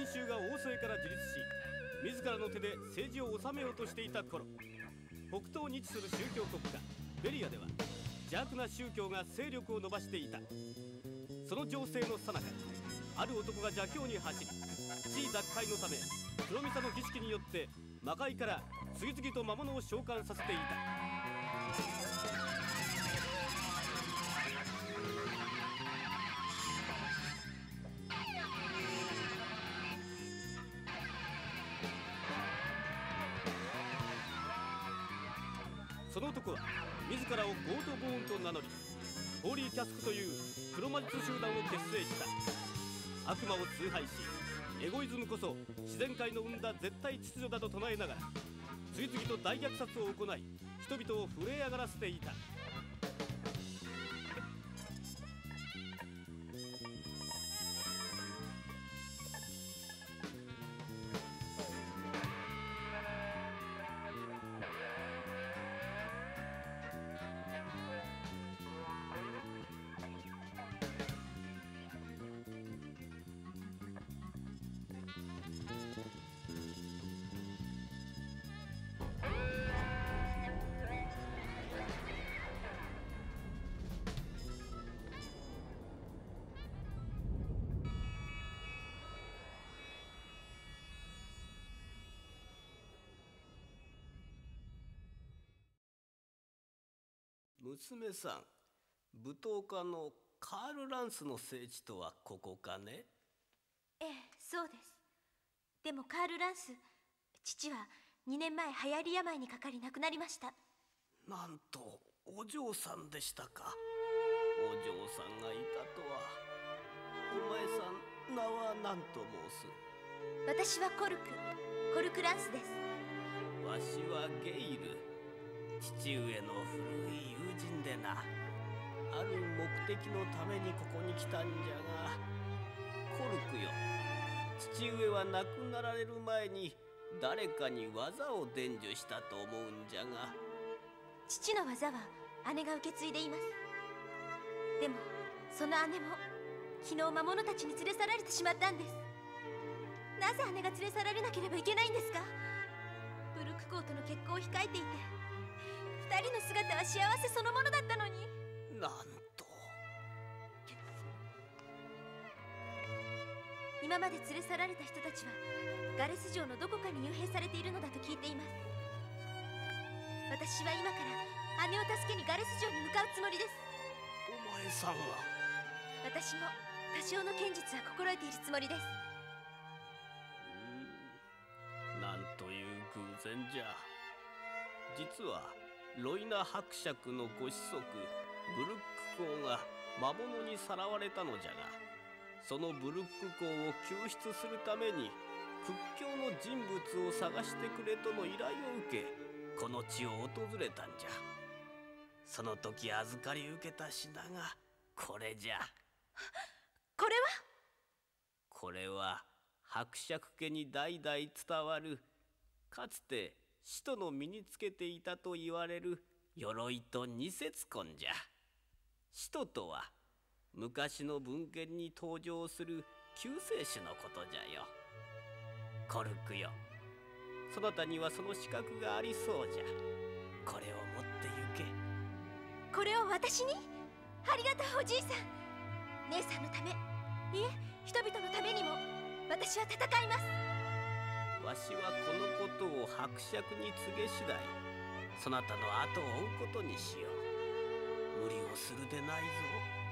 民衆が王政から自立し、自らの手で政治を治めようとしていた頃、北東に位置する宗教国家ベリアでは邪悪な宗教が勢力を伸ばしていた。その情勢の最中、ある男が邪教に走り、地位奪回のため黒ミサの儀式によって魔界から次々と魔物を召喚させていた。その男は自らをゴートボーンと名乗り、ホーリーキャスクという黒魔術集団を結成した。悪魔を崇拝し、エゴイズムこそ自然界の生んだ絶対秩序だと唱えながら、次々と大虐殺を行い、人々を震え上がらせていた。 娘さん、舞踏家のカール・ランスの聖地とはここかね？ ええ、そうです。でもカール・ランス、父は2年前流行り病にかかり亡くなりました。 なんとお嬢さんでしたか。お嬢さんがいたとは。お前さん、名は何と申す？ 私はコルクランスです。 わしはゲイル。父上の古い友人でな。ある目的のためにここに来たんじゃが、コルクよ、父上は亡くなられる前に誰かに技を伝授したと思うんじゃが。 父の技は姉が受け継いでいます。でもその姉も昨日魔物たちに連れ去られてしまったんです。なぜ姉が連れ去られなければいけないんですか？ブルック公との結婚を控えていて、二人の姿は幸せそのものだったのに。 なんと。 今まで連れ去られた人たちはガレス城のどこかに幽閉されているのだと聞いています。私は今から姉を助けにガレス城に向かうつもりです。 お前さんは？ 私も多少の剣術は心得ているつもりです。 なんという偶然じゃ。実はロイナ伯爵のご子息ブルック公が魔物にさらわれたのじゃが、そのブルック公を救出するために屈強の人物を探してくれとの依頼を受け、この地を訪れたんじゃ。その時預かり受けた品がこれじゃ。 これは？ これは伯爵家に代々伝わる、かつて使徒の身につけていたと言われる鎧と二節棍じゃ。使徒とは昔の文献に登場する救世主のことじゃよ。コルクよ、そなたにはその資格がありそうじゃ。これを持って行け。 これを私に？ありがとうおじいさん。姉さんのため、いえ人々のためにも私は戦います。 わしはこのことを伯爵に告げ次第、そなたの後を追うことにしよう。無理をするでないぞ。